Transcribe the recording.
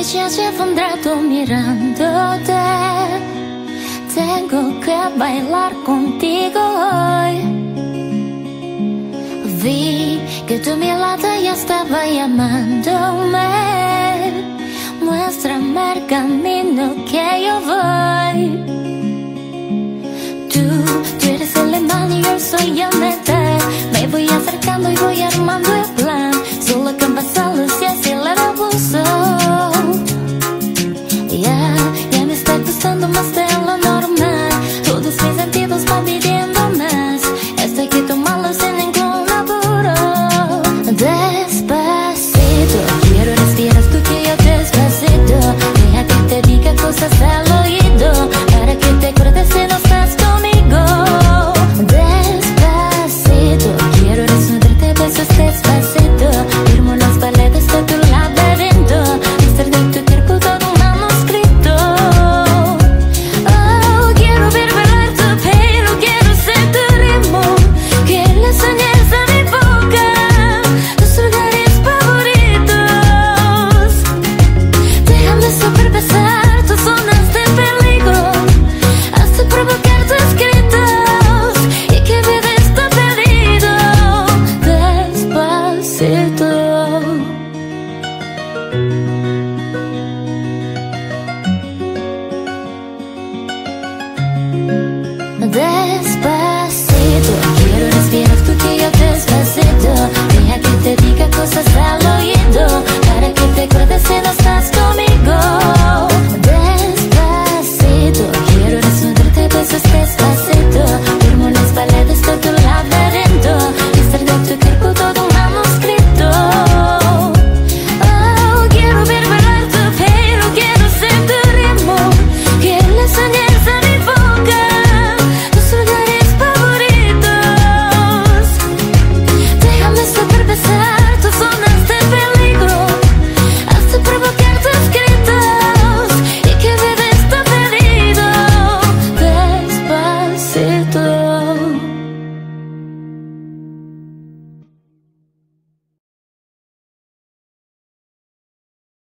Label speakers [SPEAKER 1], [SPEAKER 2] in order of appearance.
[SPEAKER 1] ya llevo un rato mirándote. Tengo que bailar contigo hoy. Vi que tu mirada ya estaba llamándome. Muéstrame el camino que yo voy. Tú eres el imán y yo soy el metal. Me voy acercando y voy armando el plan. Solo que en pasarlos